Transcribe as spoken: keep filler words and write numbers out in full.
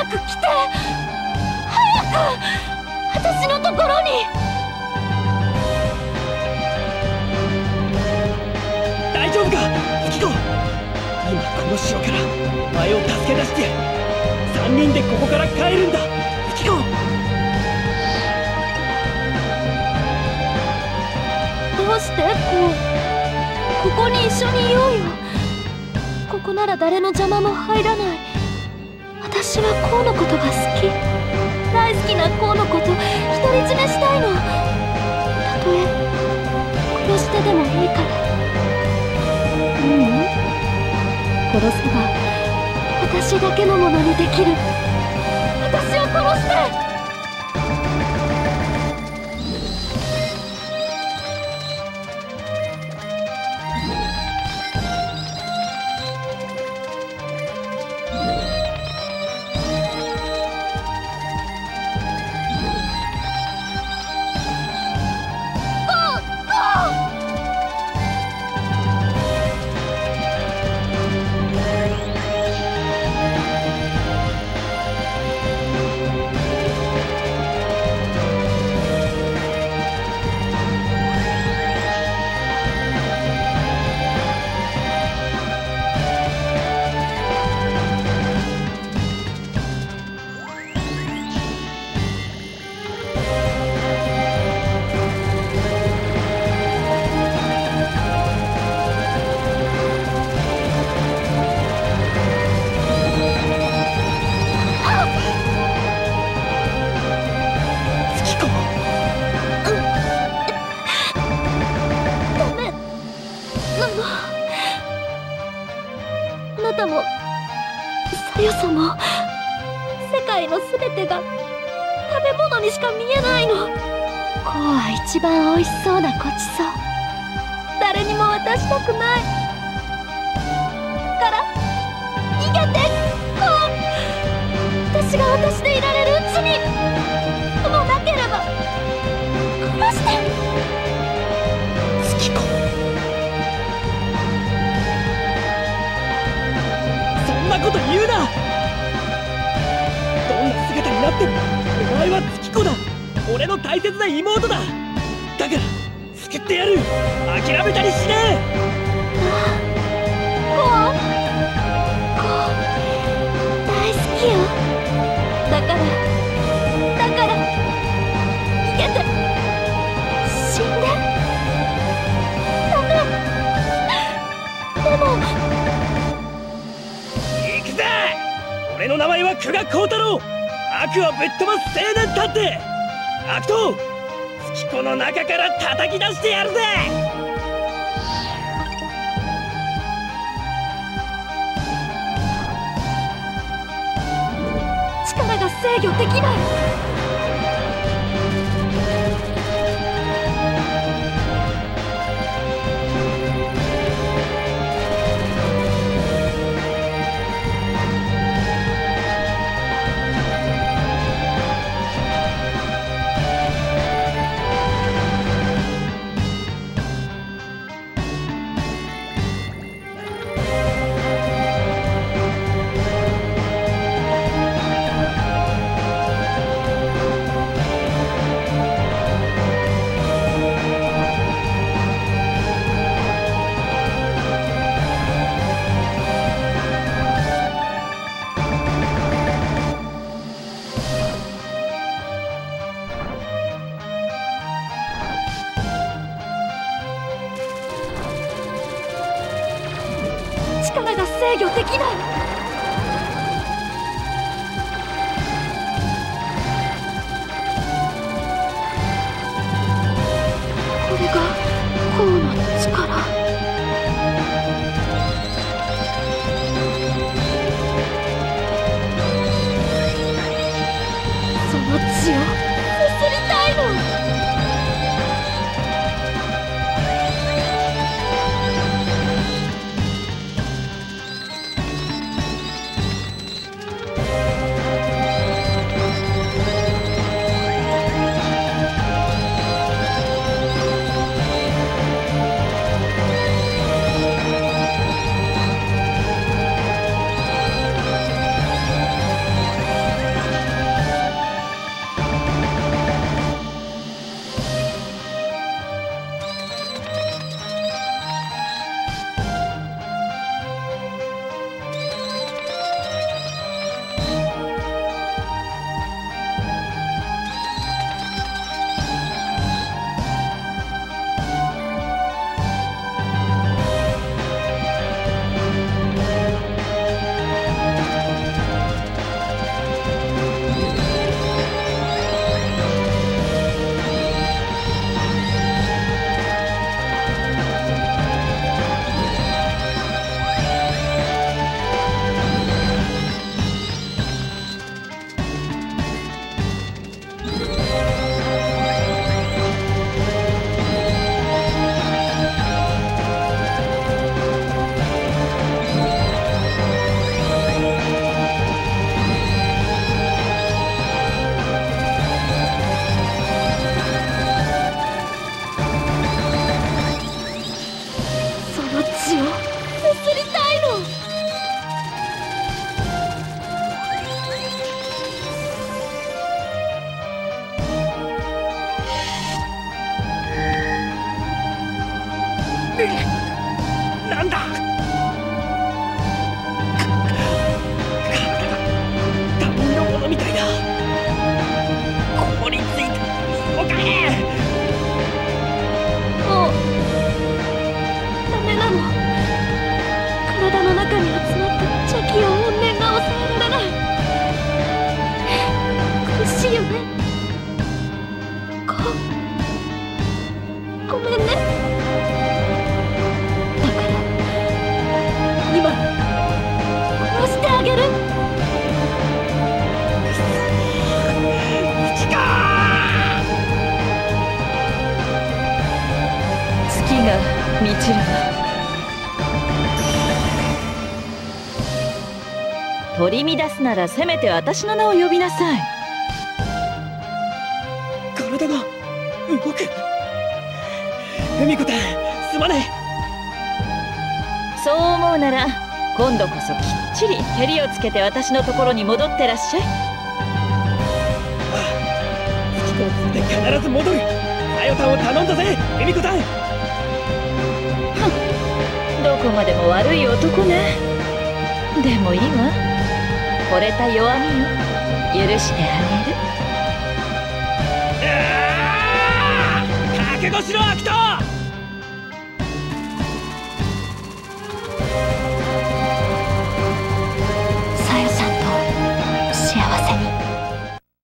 く来て、早く私のところに。 大丈夫か月子。今この城からお前を助け出してさんにんでここから帰るんだ月子。 どうしてこうここに一緒にいようよ。ここなら誰の邪魔も入らない。私はコウのことが好き。大好きなコウのこと独り占めしたいの。たとえ殺してでもいいから。ううん、殺せば私だけのものにできる。私を殺して。あなたもさよさも世界のすべてが食べ物にしか見えないの。こうは一番おいしそうなごちそう。誰にも渡したくないから逃げて。こう私が私でいられるうちに。もうなければ殺して。 月子、そんなこと言うな。どんな姿になってもお前は月子だ。俺の大切な妹だ。だから救ってやる。諦めたりしねえ。 こうこう大好きよ。だからだから逃げて。死んでダメ。でも行くぜ。俺の名前は久我光太郎。悪をぶっ飛ばす青年探偵。悪党月子の中から叩き出してやるぜ。 力が制御できない。力が制御できない。これがコウの力。その血をすすりたいの。 なんだ、他人のものみたいだ。凍りついたおかげ。 もうダメなの。体の中に集まった邪気や怨念が抑えられない。苦しいよね。こうごめんね。だから今殺してあげる。 月か。 月が満ちるわ。取り乱すならせめて私の名を呼びなさい。 体が動く。海子たん、すまない。 そう思うなら今度こそきっちり蹴りをつけて私のところに戻ってらっしゃい。 ああ、月とついて必ず戻る。さよたんを頼んだぜ、海子たん。 どこまでも悪い男ね。でもいいわ。惚れた弱みを許してあげる。 覚悟しろ、アクト。